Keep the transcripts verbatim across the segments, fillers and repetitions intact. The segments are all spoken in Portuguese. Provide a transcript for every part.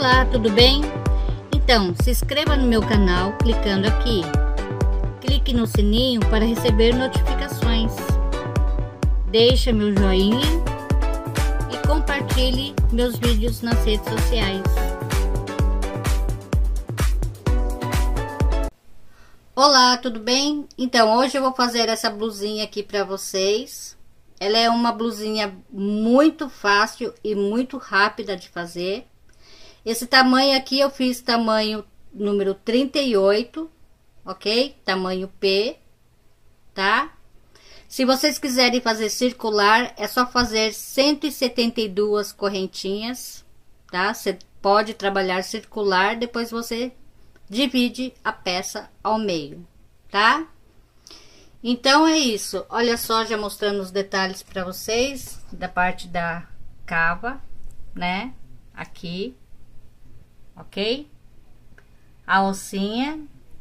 Olá, tudo bem? Então, se inscreva no meu canal clicando aqui. Clique no sininho para receber notificações. Deixa meu joinha e compartilhe meus vídeos nas redes sociais. Olá, tudo bem? Então, hoje eu vou fazer essa blusinha aqui para vocês. Ela é uma blusinha muito fácil e muito rápida de fazer. Esse tamanho aqui eu fiz tamanho número trinta e oito, ok? Tamanho P, tá? Se vocês quiserem fazer circular, é só fazer cento e setenta e duas correntinhas, tá? Você pode trabalhar circular, depois você divide a peça ao meio, tá? Então é isso. Olha só, já mostrando os detalhes para vocês da parte da cava, né? Aqui, ok? A alcinha,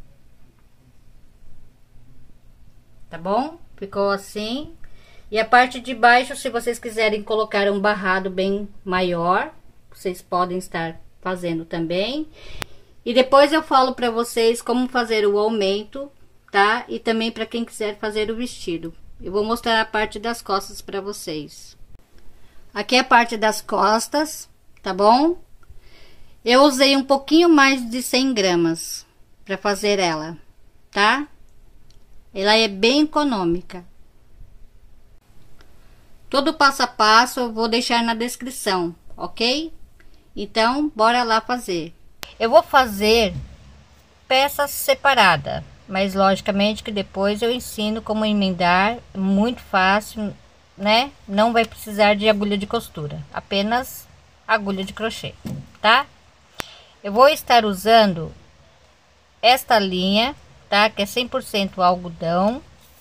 tá bom? Ficou assim. E a parte de baixo, se vocês quiserem colocar um barrado bem maior, vocês podem estar fazendo também. E depois eu falo para vocês como fazer o aumento, tá? E também para quem quiser fazer o vestido. Eu vou mostrar a parte das costas para vocês. Aqui é a parte das costas, tá bom? Eu usei um pouquinho mais de cem gramas para fazer ela, tá? Ela é bem econômica. Todo o passo a passo eu vou deixar na descrição, ok? Então, bora lá fazer. Eu vou fazer peças separadas, mas logicamente que depois eu ensino como emendar, muito fácil, né? Não vai precisar de agulha de costura, apenas agulha de crochê, tá? Eu vou estar usando esta linha, tá? Que é cem por cento algodão.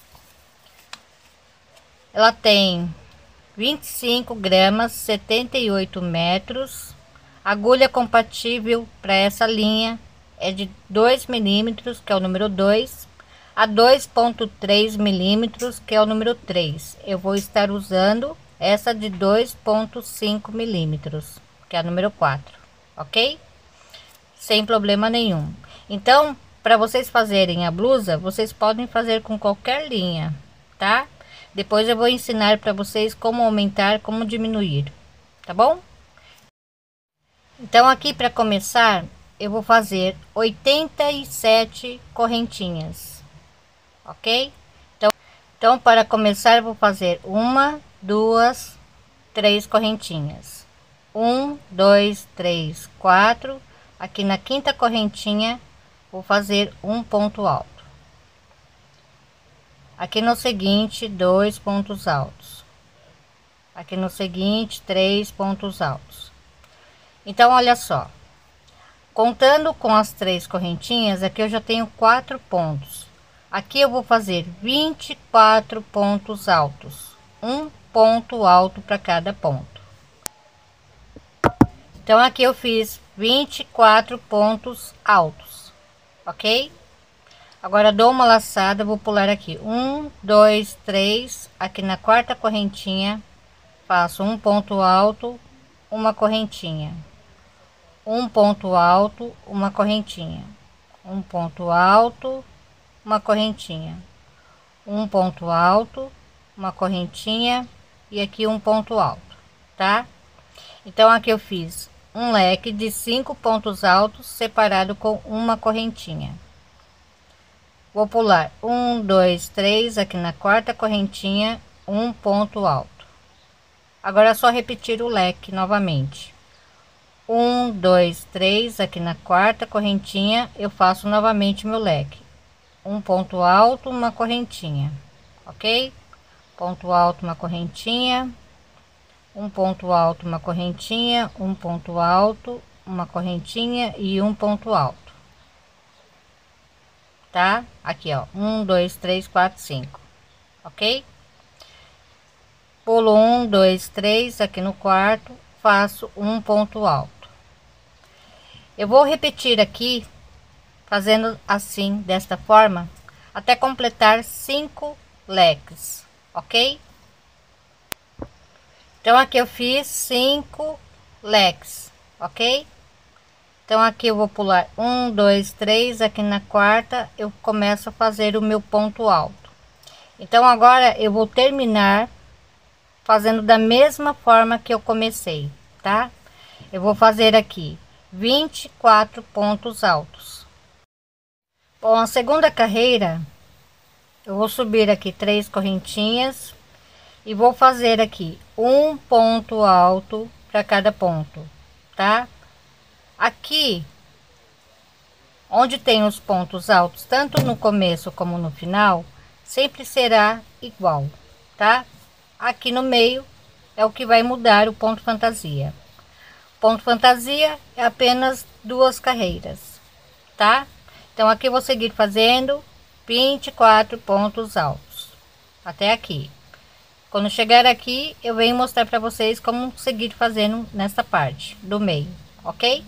Ela tem vinte e cinco gramas, setenta e oito metros. Agulha compatível para essa linha é de dois milímetros, que é o número dois, a dois ponto três milímetros, que é o número três. Eu vou estar usando essa de dois ponto cinco milímetros, que é a número quatro, ok? Sem problema nenhum. Então, para vocês fazerem a blusa, vocês podem fazer com qualquer linha, tá? Depois eu vou ensinar para vocês como aumentar, como diminuir, tá bom? Então, aqui para começar, eu vou fazer oitenta e sete correntinhas, ok? Então, então para começar, eu vou fazer uma, duas, três correntinhas. Um, dois, três, quatro. Aqui na quinta correntinha, vou fazer um ponto alto. Aqui no seguinte, dois pontos altos. Aqui no seguinte, três pontos altos. Então, olha só, contando com as três correntinhas, aqui eu já tenho quatro pontos. Aqui eu vou fazer vinte e quatro pontos altos, um ponto alto para cada ponto. Então, aqui eu fiz vinte e quatro pontos altos, ok? Agora dou uma laçada, vou pular aqui um, dois, três, aqui na quarta correntinha, faço um ponto alto, uma correntinha. Um ponto alto, uma correntinha, um ponto alto, uma correntinha, um ponto alto, uma correntinha e aqui um ponto alto, tá? Então aqui eu fiz um leque de cinco pontos altos separado com uma correntinha. Vou pular um, dois, três, aqui na quarta correntinha, um ponto alto. Agora é só repetir o leque novamente. Um, dois, três, aqui na quarta correntinha eu faço novamente meu leque, um ponto alto, uma correntinha, ok? Ponto alto, uma correntinha, um ponto alto, uma correntinha, um ponto alto, uma correntinha e um ponto alto, tá? Aqui ó, um, dois, três, quatro, cinco, ok? Pulo um, dois, três, aqui no quarto, faço um ponto alto. Eu vou repetir aqui, fazendo assim, desta forma, até completar cinco leques, ok? Então, aqui eu fiz cinco leques, ok? Então aqui eu vou pular um, dois, três, aqui na quarta eu começo a fazer o meu ponto alto. Então agora eu vou terminar fazendo da mesma forma que eu comecei, tá? Eu vou fazer aqui vinte e quatro pontos altos. Bom, a segunda carreira eu vou subir aqui três correntinhas e vou fazer aqui um ponto alto para cada ponto, tá? Aqui onde tem os pontos altos, tanto no começo como no final, sempre será igual, tá? Aqui no meio é o que vai mudar o ponto fantasia. Ponto fantasia é apenas duas carreiras, tá? Então aqui eu vou seguir fazendo vinte e quatro pontos altos até aqui. Quando chegar aqui, eu venho mostrar para vocês como seguir fazendo nessa parte do meio, ok?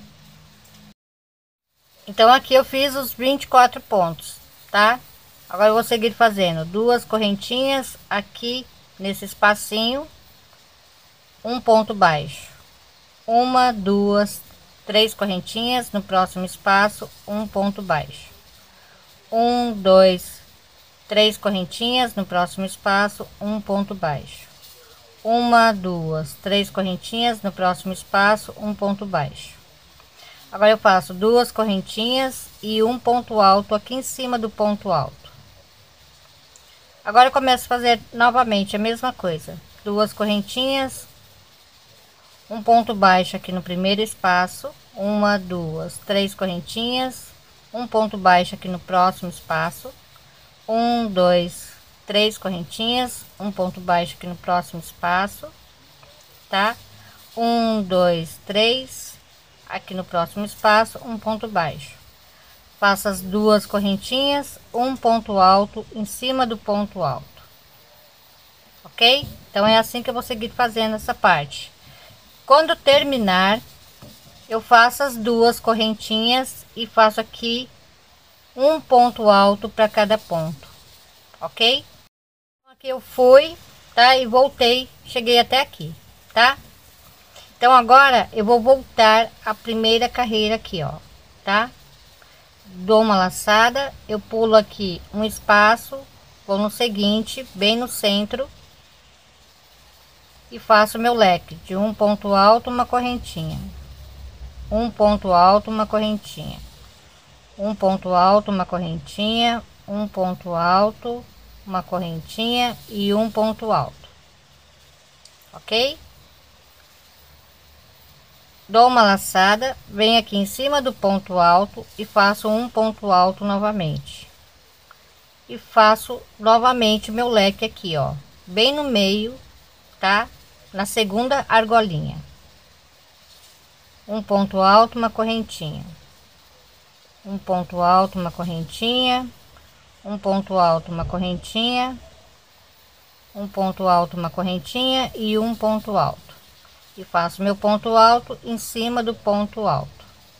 Então aqui eu fiz os vinte e quatro pontos, tá? Agora eu vou seguir fazendo duas correntinhas aqui nesse espacinho, um ponto baixo, uma, duas, três correntinhas no próximo espaço, um ponto baixo, um, dois, três correntinhas no próximo espaço, um ponto baixo, uma, duas, três correntinhas no próximo espaço, um ponto baixo. Agora eu faço duas correntinhas e um ponto alto aqui em cima do ponto alto. Agora eu começo a fazer novamente a mesma coisa, duas correntinhas, um ponto baixo aqui no primeiro espaço, uma, duas, três correntinhas, um ponto baixo aqui no próximo espaço, um, dois, três correntinhas, um ponto baixo aqui no próximo espaço, tá? Um, dois, três, aqui no próximo espaço, um ponto baixo. Faço as duas correntinhas, um ponto alto em cima do ponto alto, ok? Então é assim que eu vou seguir fazendo essa parte. Quando terminar, eu faço as duas correntinhas e faço aqui um ponto alto para cada ponto, ok? Aqui eu fui, tá? E voltei, cheguei até aqui, tá? Então agora eu vou voltar a primeira carreira aqui, ó, tá? Dou uma laçada, eu pulo aqui um espaço, vou no seguinte, bem no centro, e faço meu leque de um ponto alto, uma correntinha, um ponto alto, uma correntinha, um ponto alto, uma correntinha, um ponto alto, uma correntinha e um ponto alto, ok? Dou uma laçada, venho aqui em cima do ponto alto e faço um ponto alto novamente, e faço novamente meu leque aqui, ó, bem no meio, tá? Na segunda argolinha, um ponto alto, uma correntinha, um ponto alto, uma correntinha, um ponto alto, uma correntinha, um ponto alto, uma correntinha e um ponto alto, e faço meu ponto alto em cima do ponto alto,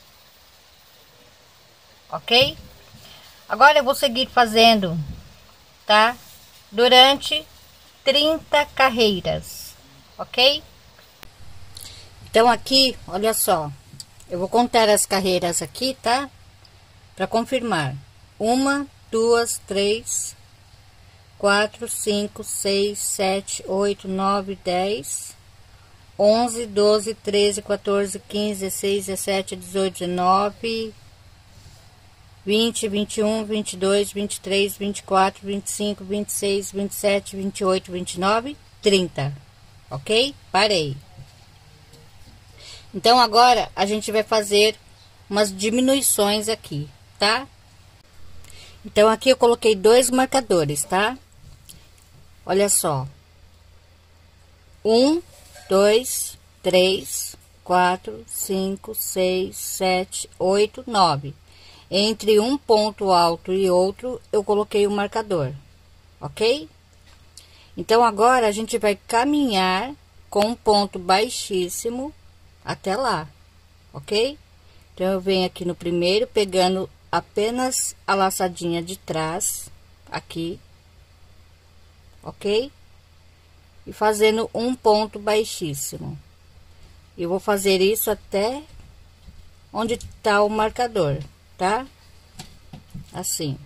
ok? Agora eu vou seguir fazendo, tá? Durante trinta carreiras, ok? Então aqui, olha só, eu vou contar as carreiras aqui, tá? Para confirmar: uma, duas, três, quatro, cinco, seis, sete, oito, nove, dez, onze, doze, treze, quatorze, quinze, dezesseis, dezessete, dezoito, dezenove, vinte, vinte e um, vinte e dois, vinte e três, vinte e quatro, vinte e cinco, vinte e seis, vinte e sete, vinte e oito, vinte e nove, trinta, ok? Parei. Então agora a gente vai fazer umas diminuições aqui, tá? Então aqui eu coloquei dois marcadores, tá? Olha só, um, dois, três, quatro, cinco, seis, sete, oito, nove. Entre um ponto alto e outro eu coloquei o marcador, ok? Então agora a gente vai caminhar com um ponto baixíssimo até lá, ok? Então eu venho aqui no primeiro pegando apenas a laçadinha de trás aqui, ok? E fazendo um ponto baixíssimo. Eu vou fazer isso até onde tá o marcador, tá? Assim.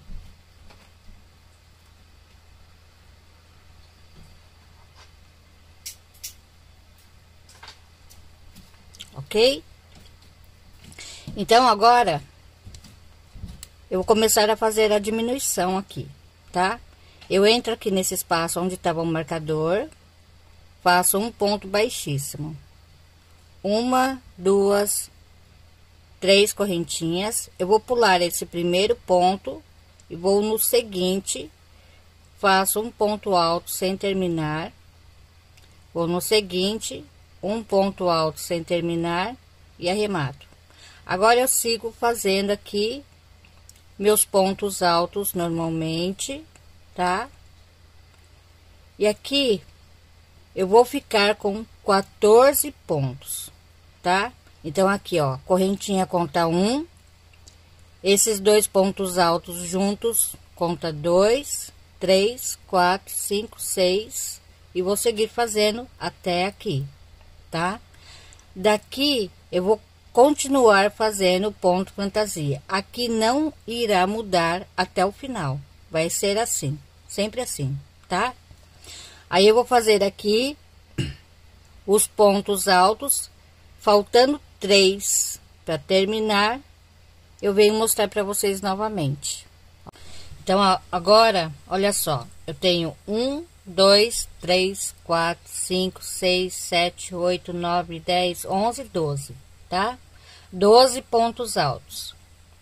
Ok? Então, agora, eu vou começar a fazer a diminuição aqui, tá? Eu entro aqui nesse espaço onde estava o marcador, faço um ponto baixíssimo. Uma, duas, três correntinhas. Eu vou pular esse primeiro ponto e vou no seguinte, faço um ponto alto sem terminar. Vou no seguinte, um ponto alto sem terminar e arremato. Agora eu sigo fazendo aqui meus pontos altos normalmente, tá? E aqui eu vou ficar com quatorze pontos, tá? Então aqui, ó, correntinha conta um, esses dois pontos altos juntos conta dois, três, quatro, cinco, seis e vou seguir fazendo até aqui, tá? Daqui eu vou continuar fazendo ponto fantasia. Aqui não irá mudar até o final, vai ser assim, sempre assim, tá? Aí eu vou fazer aqui os pontos altos, faltando três para terminar, eu venho mostrar para vocês novamente. Então agora, olha só, eu tenho um, dois, três, quatro, cinco, seis, sete, oito, nove, dez, onze, doze, tá? doze pontos altos.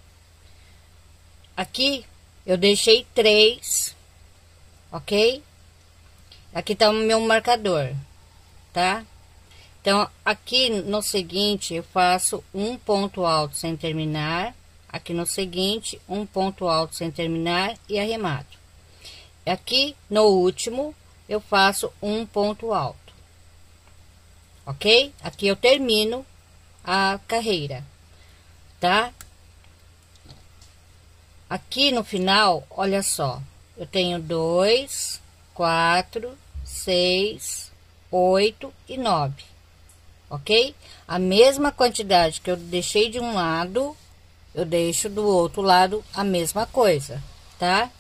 Aqui eu deixei três, ok? Aqui tá o meu marcador, tá? Então, aqui no seguinte, eu faço um ponto alto sem terminar. Aqui no seguinte, um ponto alto sem terminar e arremato. Aqui no último, eu faço um ponto alto, ok? Aqui eu termino a carreira, tá? Aqui no final, olha só, eu tenho dois, quatro, seis, oito e nove, ok? A mesma quantidade que eu deixei de um lado, eu deixo do outro lado a mesma coisa, tá?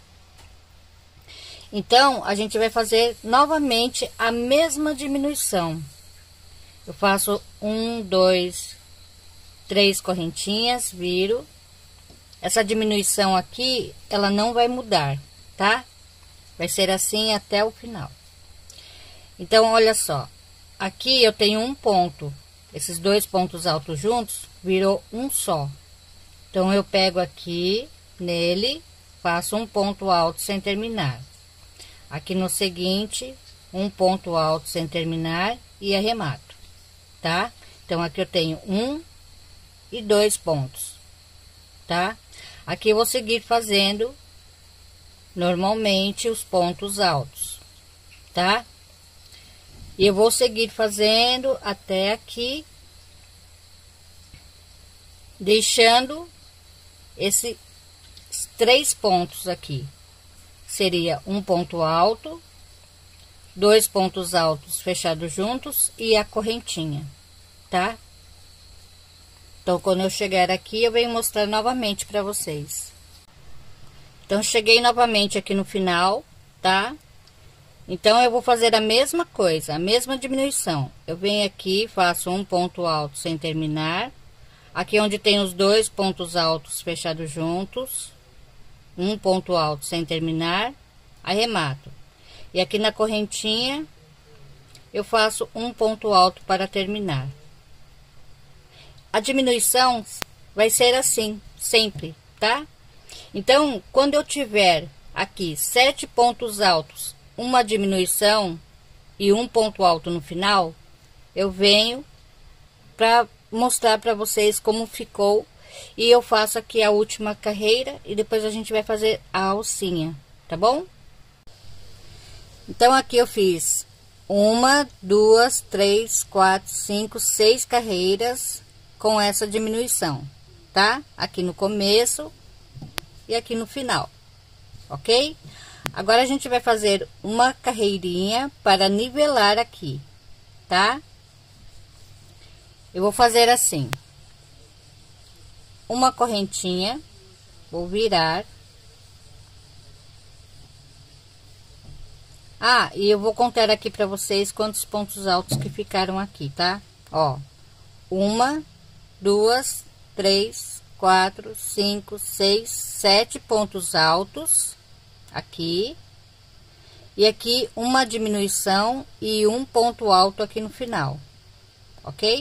Então, a gente vai fazer novamente a mesma diminuição. Eu faço um, dois, três correntinhas, viro. Essa diminuição aqui, ela não vai mudar, tá? Vai ser assim até o final. Então, olha só. Aqui eu tenho um ponto. Esses dois pontos altos juntos, virou um só. Então, eu pego aqui, nele, faço um ponto alto sem terminar. Aqui no seguinte, um ponto alto sem terminar e arremato, tá? Então, aqui eu tenho um e dois pontos, tá? Aqui eu vou seguir fazendo normalmente os pontos altos, tá? E eu vou seguir fazendo até aqui, deixando esses três pontos aqui. Seria um ponto alto, dois pontos altos fechados juntos e a correntinha, tá? Então, quando eu chegar aqui, eu venho mostrar novamente para vocês. Então, cheguei novamente aqui no final, tá? Então, eu vou fazer a mesma coisa, a mesma diminuição. Eu venho aqui, faço um ponto alto sem terminar. Aqui onde tem os dois pontos altos fechados juntos, um ponto alto sem terminar, arremato. E aqui na correntinha, eu faço um ponto alto para terminar. A diminuição vai ser assim, sempre, tá? Então, quando eu tiver aqui sete pontos altos, uma diminuição e um ponto alto no final, eu venho para mostrar para vocês como ficou. E eu faço aqui a última carreira e depois a gente vai fazer a alcinha, tá bom? Então, aqui eu fiz uma, duas, três, quatro, cinco, seis carreiras com essa diminuição, tá? Aqui no começo e aqui no final, ok? Agora, a gente vai fazer uma carreirinha para nivelar aqui, tá? Eu vou fazer assim. uma correntinha, vou virar. Ah, e eu vou contar aqui para vocês quantos pontos altos que ficaram aqui, tá? Ó, uma, duas, três, quatro, cinco, seis, sete pontos altos aqui. E aqui uma diminuição e um ponto alto aqui no final, ok?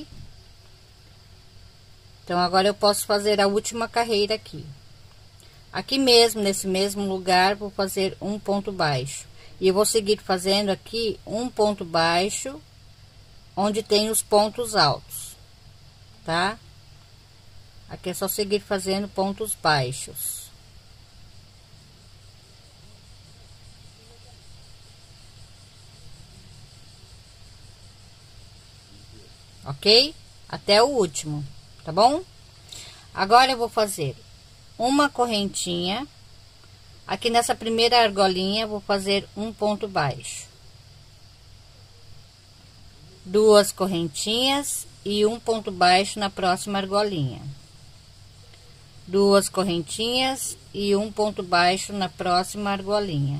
Então, agora eu posso fazer a última carreira aqui. Aqui mesmo, nesse mesmo lugar, vou fazer um ponto baixo. E eu vou seguir fazendo aqui um ponto baixo, onde tem os pontos altos, tá? Aqui é só seguir fazendo pontos baixos. Ok? Até o último, tá bom? Agora eu vou fazer uma correntinha. Aqui nessa primeira argolinha, vou fazer um ponto baixo. Duas correntinhas e um ponto baixo na próxima argolinha. Duas correntinhas e um ponto baixo na próxima argolinha.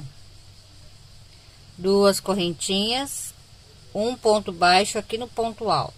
Duas correntinhas, um ponto baixo aqui no ponto alto.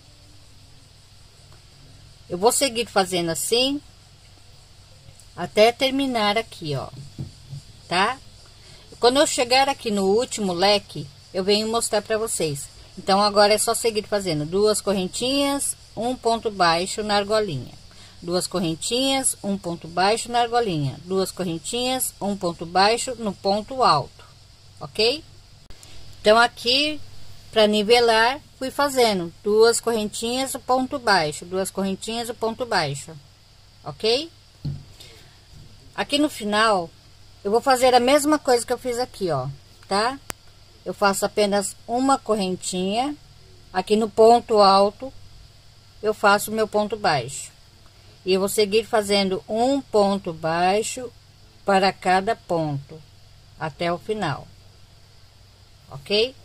Eu vou seguir fazendo assim até terminar aqui, ó, tá? Quando eu chegar aqui no último leque, eu venho mostrar para vocês. Então, agora é só seguir fazendo duas correntinhas, um ponto baixo na argolinha. Duas correntinhas, um ponto baixo na argolinha. Duas correntinhas, um ponto baixo no ponto alto, ok? Então, aqui, para nivelar, fui fazendo duas correntinhas, o ponto baixo, duas correntinhas, o ponto baixo, ok? Aqui no final, eu vou fazer a mesma coisa que eu fiz aqui, ó, tá? Eu faço apenas uma correntinha, aqui no ponto alto, eu faço meu ponto baixo. E eu vou seguir fazendo um ponto baixo para cada ponto, até o final, ok?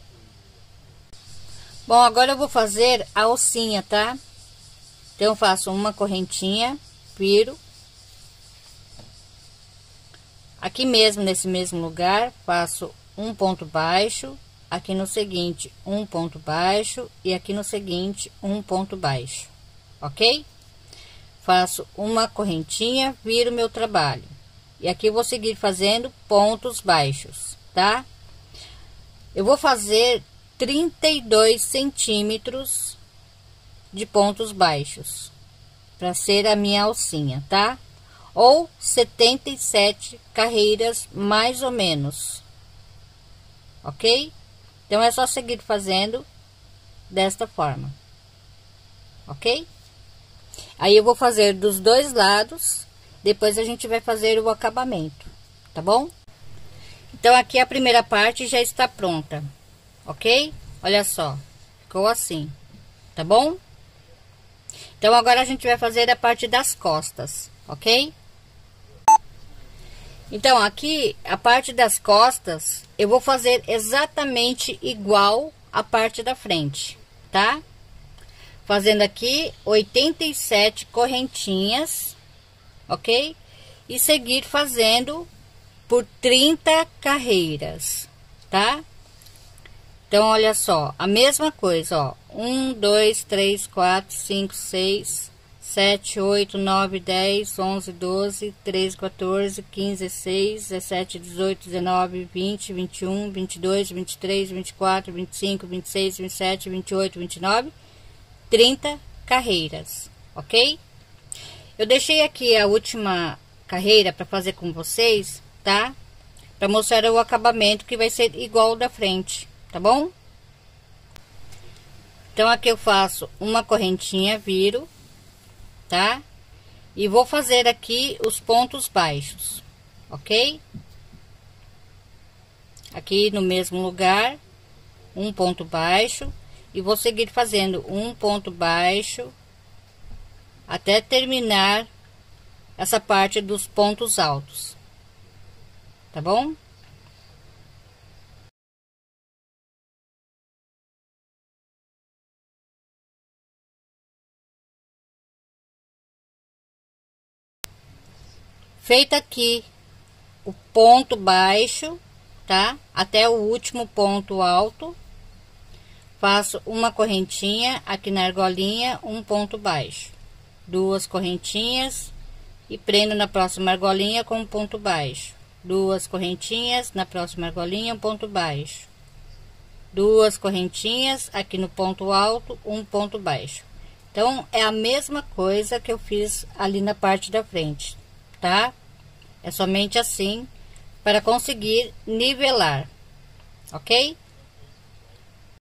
Bom, agora eu vou fazer a alcinha, tá? Então, eu faço uma correntinha, viro. Aqui mesmo, nesse mesmo lugar, faço um ponto baixo. Aqui no seguinte, um ponto baixo. E aqui no seguinte, um ponto baixo, ok? Faço uma correntinha, viro meu trabalho. E aqui eu vou seguir fazendo pontos baixos, tá? Eu vou fazer trinta e dois centímetros de pontos baixos para ser a minha alcinha, tá? Ou setenta e sete carreiras mais ou menos, ok? Então é só seguir fazendo desta forma, ok? Aí eu vou fazer dos dois lados, depois a gente vai fazer o acabamento, tá bom? Então aqui a primeira parte já está pronta, ok? Olha só, ficou assim, tá bom? Então agora a gente vai fazer a parte das costas, ok? Então aqui a parte das costas eu vou fazer exatamente igual a parte da frente, tá? Fazendo aqui oitenta e sete correntinhas, ok? E seguir fazendo por trinta carreiras, tá? Então, olha só, a mesma coisa, ó. um, dois, três, quatro, cinco, seis, sete, oito, nove, dez, onze, doze, treze, quatorze, quinze, dezesseis, dezessete, dezoito, dezenove, vinte, vinte e um, vinte e dois, vinte e três, vinte e quatro, vinte e cinco, vinte e seis, vinte e sete, vinte e oito, vinte e nove, trinta carreiras, ok? Eu deixei aqui a última carreira para fazer com vocês, tá? Para mostrar o acabamento que vai ser igual ao da frente, tá bom? Então aqui eu faço uma correntinha, viro, tá? E vou fazer aqui os pontos baixos, ok? Aqui no mesmo lugar, um ponto baixo. E vou seguir fazendo um ponto baixo até terminar essa parte dos pontos altos, tá bom? Feito aqui o ponto baixo, tá? Até o último ponto alto, faço uma correntinha aqui na argolinha, um ponto baixo, duas correntinhas e prendo na próxima argolinha com um ponto baixo, duas correntinhas na próxima argolinha, um ponto baixo, duas correntinhas aqui no ponto alto, um ponto baixo. Então é a mesma coisa que eu fiz ali na parte da frente, tá? É somente assim para conseguir nivelar, ok?